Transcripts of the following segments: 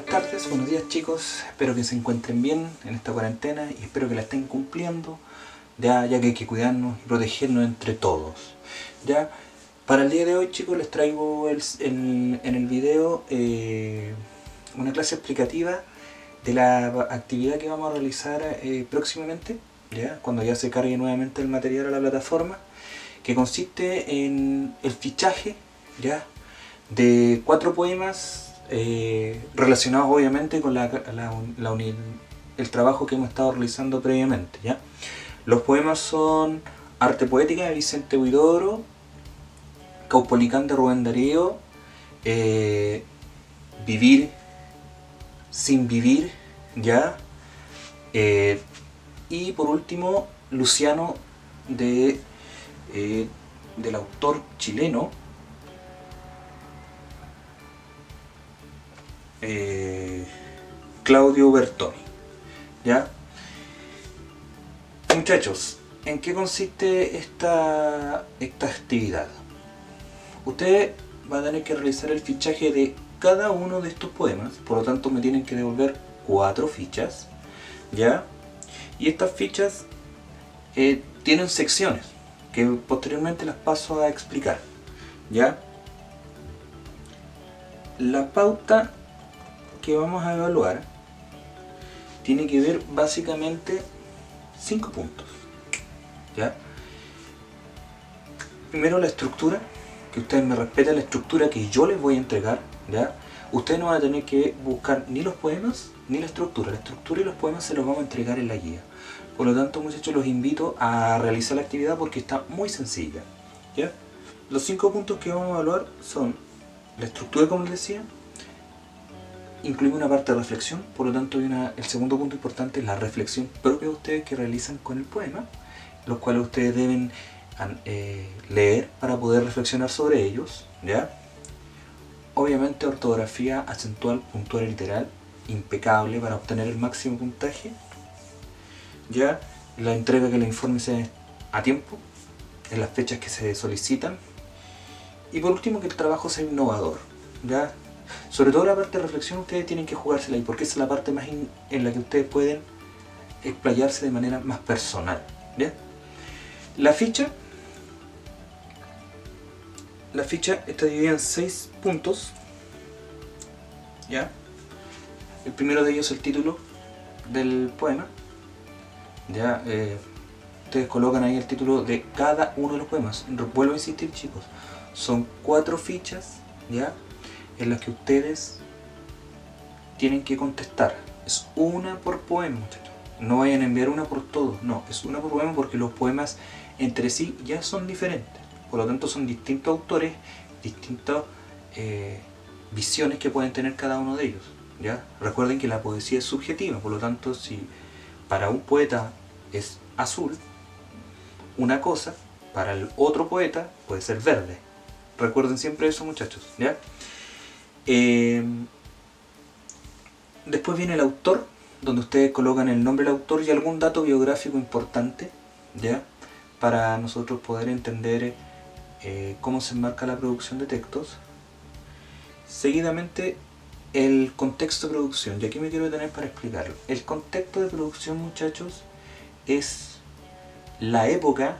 tardes, buenos días chicos, espero que se encuentren bien en esta cuarentena y espero que la estén cumpliendo, ya que hay que cuidarnos y protegernos entre todos. Ya, para el día de hoy chicos les traigo en el video una clase explicativa de la actividad que vamos a realizar próximamente, ya, cuando ya se cargue nuevamente el material a la plataforma, que consiste en el fichaje, ya, de 4 poemas relacionados obviamente con el trabajo que hemos estado realizando previamente, ¿ya? Los poemas son Arte Poética de Vicente Huidobro, Caupolicán de Rubén Darío, Vivir sin vivir, ¿ya? Y por último Luciano del autor chileno Claudio Bertoni, ¿ya? Muchachos, ¿en qué consiste esta actividad? Usted va a tener que realizar el fichaje de cada uno de estos poemas, por lo tanto me tienen que devolver 4 fichas, ¿ya? Y estas fichas tienen secciones que posteriormente las paso a explicar, ¿ya? La pauta que vamos a evaluar tiene que ver básicamente 5 puntos, ¿ya? Primero, la estructura, que ustedes me respeten la estructura que yo les voy a entregar, ¿ya? Ustedes no van a tener que buscar ni los poemas ni la estructura y los poemas se los vamos a entregar en la guía. Por lo tanto, muchachos, los invito a realizar la actividad porque está muy sencilla, ¿ya? Los 5 puntos que vamos a evaluar son la estructura, como les decía, incluimos una parte de reflexión, por lo tanto el segundo punto importante es la reflexión propia de ustedes que realizan con el poema, los cuales ustedes deben leer para poder reflexionar sobre ellos, ¿ya? Obviamente ortografía acentual, puntual y literal, impecable para obtener el máximo puntaje, ¿ya? La entrega que el informe sea a tiempo, en las fechas que se solicitan, y por último que el trabajo sea innovador, ¿ya? Sobre todo la parte de reflexión ustedes tienen que jugársela ahí, porque esa es la parte más en la que ustedes pueden explayarse de manera más personal, ¿ya? La ficha está dividida en 6 puntos, ¿ya? El primero de ellos es el título del poema, ¿ya? Ustedes colocan ahí el título de cada uno de los poemas. Vuelvo a insistir, chicos, son 4 fichas, ¿ya? En las que ustedes tienen que contestar. Es una por poema, muchachos. No vayan a enviar una por todos, no, es una por poema porque los poemas entre sí ya son diferentes. Por lo tanto son distintos autores, distintas visiones que pueden tener cada uno de ellos, ¿ya? Recuerden que la poesía es subjetiva, por lo tanto si para un poeta es azul una cosa, para el otro poeta puede ser verde. Recuerden siempre eso, muchachos, ¿ya? Después viene el autor, donde ustedes colocan el nombre del autor y algún dato biográfico importante, ¿ya? Para nosotros poder entender cómo se enmarca la producción de textos. Seguidamente el contexto de producción, y aquí me quiero detener para explicarlo. El contexto de producción, muchachos, es la época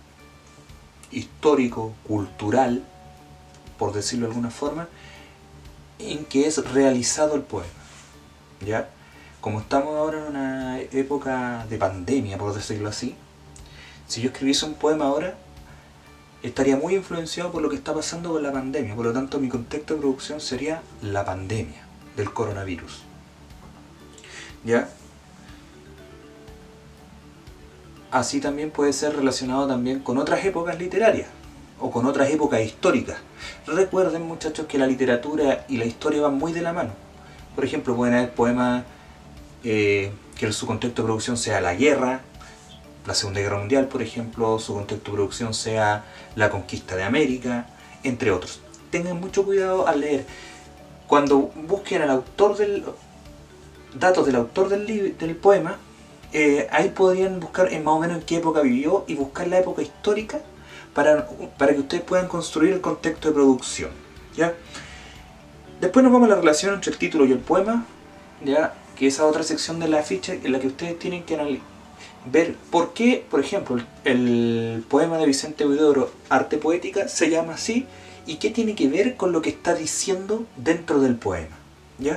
histórico-cultural, por decirlo de alguna forma, en que es realizado el poema, ¿ya? Como estamos ahora en una época de pandemia, por decirlo así, si yo escribiese un poema ahora, estaría muy influenciado por lo que está pasando con la pandemia, por lo tanto mi contexto de producción sería la pandemia del coronavirus, ¿ya? Así también puede ser relacionado también con otras épocas literarias o con otras épocas históricas. Recuerden, muchachos, que la literatura y la historia van muy de la mano. Por ejemplo, pueden haber poemas que su contexto de producción sea la guerra, la Segunda Guerra Mundial, por ejemplo, su contexto de producción sea la conquista de América, entre otros. Tengan mucho cuidado al leer. Cuando busquen al autor datos del autor del poema, ahí podrían buscar más o menos en qué época vivió y buscar la época histórica para que ustedes puedan construir el contexto de producción, ¿ya? Después nos vamos a la relación entre el título y el poema, ¿ya? Que esa otra sección de la ficha en la que ustedes tienen que ver por qué, por ejemplo, el poema de Vicente Huidobro, Arte Poética, se llama así y qué tiene que ver con lo que está diciendo dentro del poema, ¿ya?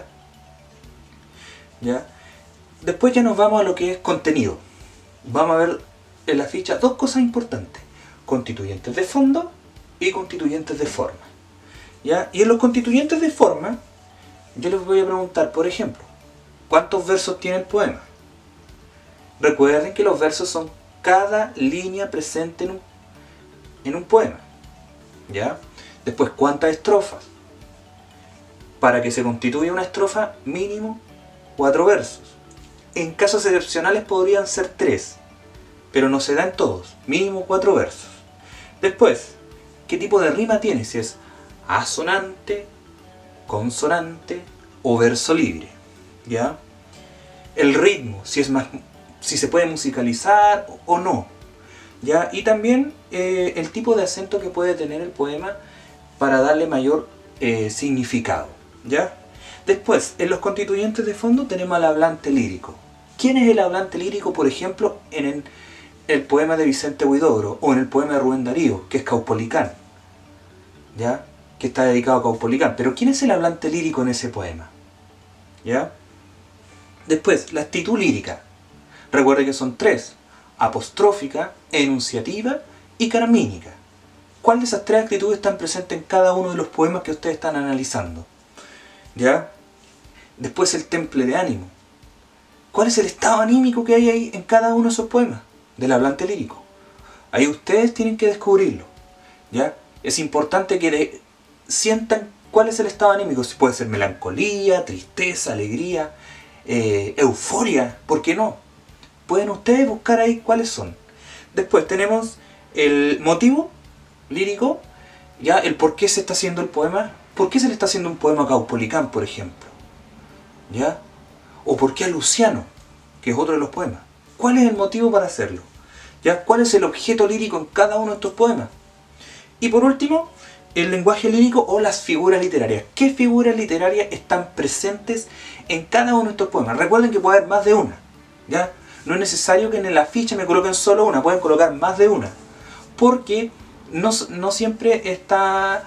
¿Ya? Después ya nos vamos a lo que es contenido. Vamos a ver en la ficha dos cosas importantes: constituyentes de fondo y constituyentes de forma, ¿ya? Y en los constituyentes de forma yo les voy a preguntar, por ejemplo, ¿cuántos versos tiene el poema? Recuerden que los versos son cada línea presente en un poema, ¿ya? Después, ¿cuántas estrofas? Para que se constituya una estrofa, mínimo 4 versos. En casos excepcionales podrían ser 3, pero no se da en todos, mínimo 4 versos. Después, ¿qué tipo de rima tiene? Si es asonante, consonante o verso libre, ¿ya? El ritmo, si se puede musicalizar o no, ¿ya? Y también el tipo de acento que puede tener el poema para darle mayor significado, ¿ya? Después, en los constituyentes de fondo tenemos al hablante lírico. ¿Quién es el hablante lírico, por ejemplo, en el poema de Vicente Huidobro o en el poema de Rubén Darío, que es Caupolicán, ¿ya? Que está dedicado a Caupolicán? Pero ¿quién es el hablante lírico en ese poema? ¿Ya? Después, la actitud lírica. Recuerde que son 3: apostrófica, enunciativa y carmínica. ¿Cuál de esas 3 actitudes están presentes en cada uno de los poemas que ustedes están analizando? ¿Ya? Después, el temple de ánimo. ¿Cuál es el estado anímico que hay ahí en cada uno de esos poemas del hablante lírico? Ahí ustedes tienen que descubrirlo, ¿ya? Es importante que sientan cuál es el estado anímico. Si puede ser melancolía, tristeza, alegría, euforia, ¿por qué no? Pueden ustedes buscar ahí cuáles son. Después tenemos el motivo lírico, ya, el por qué se está haciendo el poema. ¿Por qué se le está haciendo un poema a Caupolicán, por ejemplo? ¿Ya? ¿O por qué a Luciano, que es otro de los poemas? ¿Cuál es el motivo para hacerlo? ¿Ya? ¿Cuál es el objeto lírico en cada uno de estos poemas? Y por último, el lenguaje lírico o las figuras literarias. ¿Qué figuras literarias están presentes en cada uno de estos poemas? Recuerden que puede haber más de una, ¿ya? No es necesario que en la ficha me coloquen solo una, pueden colocar más de una, porque no siempre está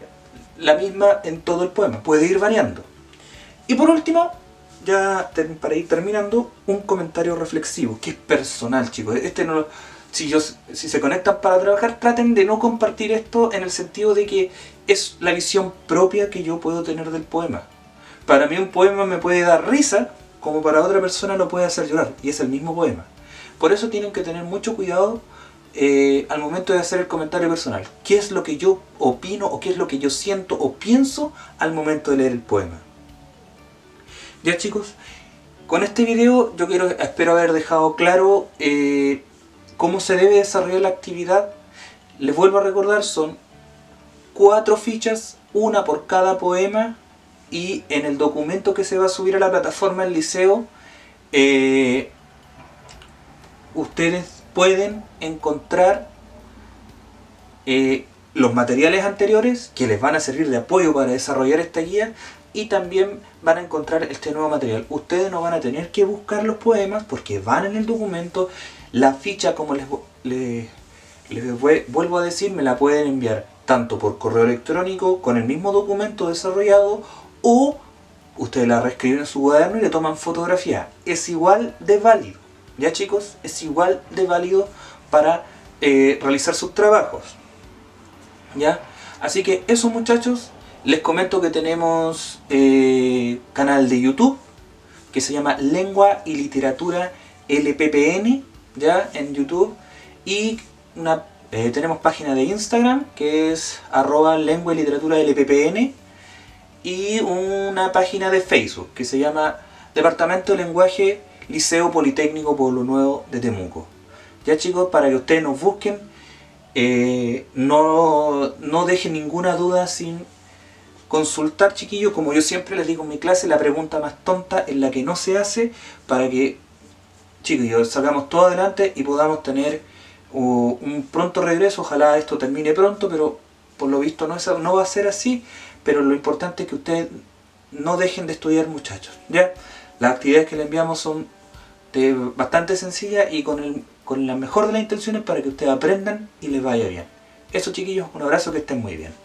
la misma en todo el poema, puede ir variando. Y por último, ya para ir terminando, un comentario reflexivo, que es personal, chicos. Si se conectan para trabajar, traten de no compartir esto en el sentido de que es la visión propia que yo puedo tener del poema. Para mí un poema me puede dar risa, como para otra persona lo puede hacer llorar, y es el mismo poema. Por eso tienen que tener mucho cuidado al momento de hacer el comentario personal. ¿Qué es lo que yo opino o qué es lo que yo siento o pienso al momento de leer el poema? Ya, chicos, con este video yo espero haber dejado claro cómo se debe desarrollar la actividad. Les vuelvo a recordar, son 4 fichas, una por cada poema, y en el documento que se va a subir a la plataforma del liceo ustedes pueden encontrar los materiales anteriores que les van a servir de apoyo para desarrollar esta guía, y también van a encontrar este nuevo material. Ustedes no van a tener que buscar los poemas porque van en el documento. La ficha, como les vuelvo a decir, me la pueden enviar tanto por correo electrónico con el mismo documento desarrollado, o ustedes la reescriben en su cuaderno y le toman fotografía. Es igual de válido, ¿ya, chicos? Es igual de válido para realizar sus trabajos, ¿ya? Así que eso, muchachos. Les comento que tenemos canal de YouTube que se llama Lengua y Literatura LPPN, ya, en YouTube, y tenemos página de Instagram que es @lengua y literatura LPPN, y una página de Facebook que se llama Departamento de Lenguaje Liceo Politécnico Pueblo Nuevo de Temuco. Ya, chicos, para que ustedes nos busquen, no dejen ninguna duda sin consultar, chiquillos. Como yo siempre les digo en mi clase, la pregunta más tonta es la que no se hace, para que, chiquillos, salgamos todo adelante y podamos tener un pronto regreso. Ojalá esto termine pronto, pero por lo visto no va a ser así. Pero lo importante es que ustedes no dejen de estudiar, muchachos, ¿ya? Las actividades que le enviamos son bastante sencillas y con la mejor de las intenciones para que ustedes aprendan y les vaya bien. Eso, chiquillos, un abrazo, que estén muy bien.